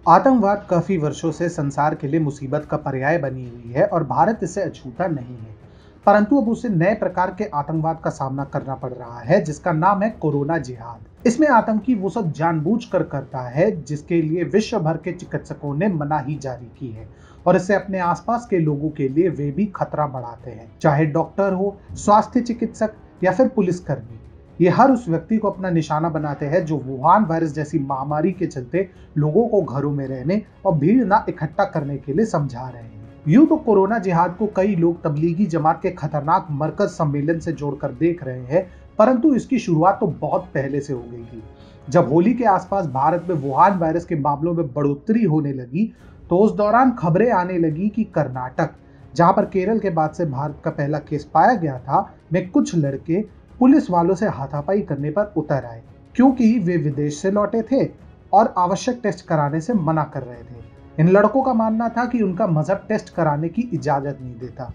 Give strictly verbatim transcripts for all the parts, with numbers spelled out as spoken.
आतंकवाद काफी वर्षों से संसार के लिए मुसीबत का पर्याय बनी हुई है और भारत इससे अछूता नहीं है। परंतु अब उसे नए प्रकार के आतंकवाद का सामना करना पड़ रहा है, जिसका नाम है कोरोना जिहाद। इसमें आतंकी वो सब जानबूझकर करता है जिसके लिए विश्व भर के चिकित्सकों ने मनाही जारी की है और इससे अपने आसपास के लोगों के लिए वे भी खतरा बढ़ाते हैं, चाहे डॉक्टर हो, स्वास्थ्य चिकित्सक या फिर पुलिसकर्मी। ये हर उस व्यक्ति को अपना निशाना बनाते हैं जो वुहान वायरस जैसी महामारी के चलते लोगों को घरों में रहने और भीड़ ना इकट्ठा करने के लिए समझा रहे हैं। यूं तो कोरोना जिहाद को कई लोग तबलीगी जमात के खतरनाक मरकज सम्मेलन से जोड़कर देख रहे हैं, परंतु इसकी शुरुआत तो बहुत पहले से हो गई थी। जब होली के आसपास भारत में वुहान वायरस के मामलों में बढ़ोतरी होने लगी तो उस दौरान खबरें आने लगी कि कर्नाटक, जहां पर केरल के बाद से भारत का पहला केस पाया गया था, में कुछ लड़के पुलिस वालों से हाथापाई करने पर उतर आए क्योंकि वे विदेश से लौटे थे और आवश्यक टेस्ट कराने से मना कर रहे थे। इन लड़कों का मानना था कि उनका मजहब टेस्ट कराने की इजाजत नहीं देता।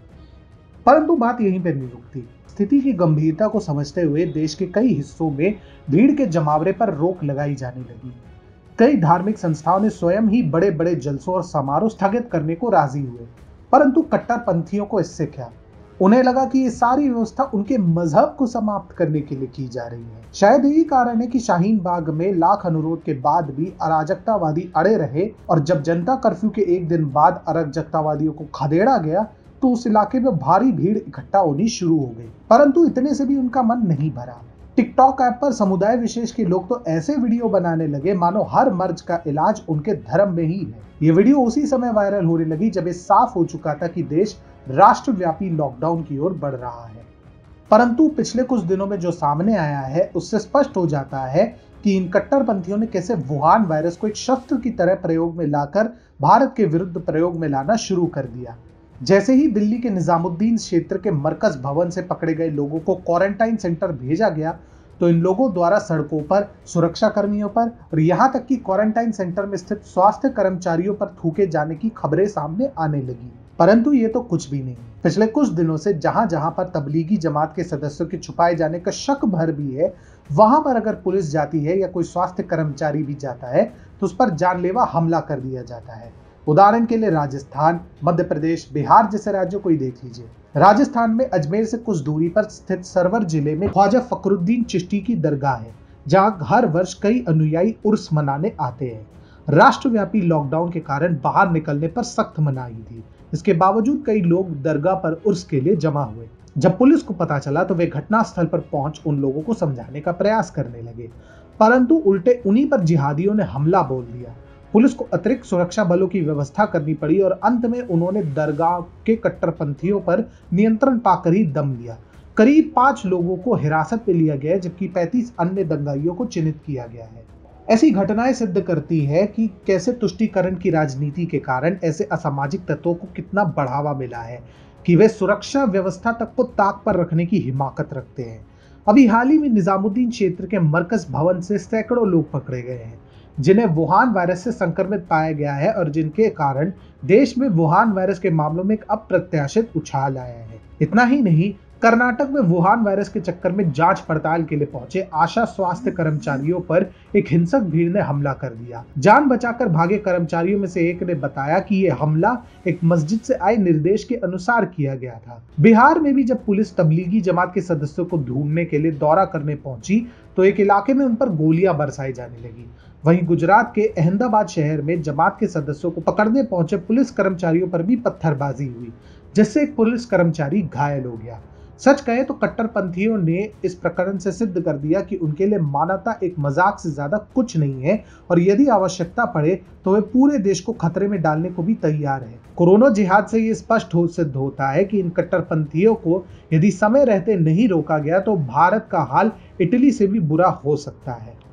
परंतु बात यहीं पर नहीं रुकती। स्थिति की गंभीरता को समझते हुए देश के कई हिस्सों में भीड़ के जमावड़े पर रोक लगाई जाने लगी। कई धार्मिक संस्थाओं ने स्वयं ही बड़े बड़े जलसों और समारोह स्थगित करने को राजी हुए, परंतु कट्टरपंथियों को इससे क्या? उन्हें लगा कि ये सारी व्यवस्था उनके मजहब को समाप्त करने के लिए की जा रही है। शायद यही कारण है कि शाहीन बाग में लाख अनुरोध के बाद भी अराजकतावादी अड़े रहे और जब जनता कर्फ्यू के एक दिन बाद अराजकतावादियों को खदेड़ा गया तो उस इलाके में भारी भीड़ इकट्ठा होनी शुरू हो गई। परंतु इतने से भी उनका मन नहीं भरा। टिकटॉक ऐप पर समुदाय विशेष के लोग तो ऐसे वीडियो बनाने लगे मानो हर मर्ज का इलाज उनके धर्म में ही है। ये वीडियो उसी समय वायरल होने लगी जब ये साफ हो चुका था कि देश राष्ट्रव्यापी लॉकडाउन की ओर बढ़ रहा है। परंतु पिछले कुछ दिनों में जो सामने आया है उससे स्पष्ट हो जाता है कि इन कट्टरपंथियों ने कैसे वुहान वायरस को एक शस्त्र की तरह प्रयोग में लाकर भारत के विरुद्ध प्रयोग में लाना शुरू कर दिया। जैसे ही दिल्ली के निजामुद्दीन क्षेत्र के मरकज भवन से पकड़े गए लोगों को क्वारंटाइन सेंटर भेजा गया तो इन लोगों द्वारा सड़कों पर, सुरक्षा कर्मियों पर और यहां तक कि क्वारंटाइन सेंटर में स्थित स्वास्थ्य कर्मचारियों पर थूके जाने की खबरें सामने आने लगी। परंतु ये तो कुछ भी नहीं। पिछले कुछ दिनों से जहां जहां पर तबलीगी जमात के सदस्यों के छुपाए जाने का शक भर भी है, वहां पर अगर पुलिस जाती है या कोई स्वास्थ्य कर्मचारी भी जाता है तो उस पर जानलेवा हमला कर दिया जाता है। उदाहरण के लिए राजस्थान, मध्य प्रदेश, बिहार जैसे राज्यों को ही देख लीजिए। राजस्थान में अजमेर से कुछ दूरी पर स्थित सरवर जिले में ख्वाजा फखरुद्दीन चिश्ती की दरगाह है, जहां हर वर्ष कई अनुयायी उर्स मनाने आते हैं। राष्ट्रव्यापी लॉकडाउन के कारण बाहर निकलने पर सख्त मनाही थी। इसके बावजूद कई लोग दरगाह पर उर्स के लिए जमा हुए। जब पुलिस को पता चला तो वे घटनास्थल पर पहुंच उन लोगों को समझाने का प्रयास करने लगे, परंतु उल्टे उन्हीं पर जिहादियों ने हमला बोल दिया। पुलिस को अतिरिक्त सुरक्षा बलों की व्यवस्था करनी पड़ी और अंत में उन्होंने दरगाह के कट्टरपंथियों पर नियंत्रण पाकर ही दम लिया। करीब पांच लोगों को हिरासत में लिया गया जबकि पैंतीस अन्य दंगाइयों को चिन्हित किया गया है। ऐसी घटनाएं सिद्ध करती है कि कैसे तुष्टीकरण की राजनीति के कारण ऐसे असामाजिक तत्वों को कितना बढ़ावा मिला है कि वे सुरक्षा व्यवस्था तक को ताक पर रखने की हिमाकत रखते हैं। अभी हाल ही में निजामुद्दीन क्षेत्र के मरकज भवन से सैकड़ों लोग पकड़े गए हैं जिन्हें वुहान वायरस से संक्रमित पाया गया है और जिनके कारण देश में वुहान वायरस के मामलों में एक अप्रत्याशित उछाल आया है। इतना ही नहीं, कर्नाटक में वुहान वायरस के चक्कर में जांच पड़ताल के लिए पहुंचे आशा स्वास्थ्य कर्मचारियों पर एक हिंसक भीड़ ने हमला कर दिया। जान बचाकर भागे कर्मचारियों में से एक ने बताया कि यह हमला एक मस्जिद से आए निर्देश के अनुसार किया गया था। बिहार में भी जब पुलिस तबलीगी जमात के सदस्यों को ढूंढने के लिए दौरा करने पहुंची तो एक इलाके में उन पर गोलियां बरसाई जाने लगी। वहीं गुजरात के अहमदाबाद शहर में जमात के सदस्यों को पकड़ने पहुंचे पुलिस कर्मचारियों पर भी पत्थरबाजी हुई, जिससे एक पुलिस कर्मचारी घायल हो गया। सच कहे तो कट्टरपंथियों ने इस प्रकरण से सिद्ध कर दिया कि उनके लिए मानवता एक मजाक से ज्यादा कुछ नहीं है और यदि आवश्यकता पड़े तो वे पूरे देश को खतरे में डालने को भी तैयार है। कोरोना जिहाद से ये स्पष्ट हो सिद्ध होता है कि इन कट्टरपंथियों को यदि समय रहते नहीं रोका गया तो भारत का हाल इटली से भी बुरा हो सकता है।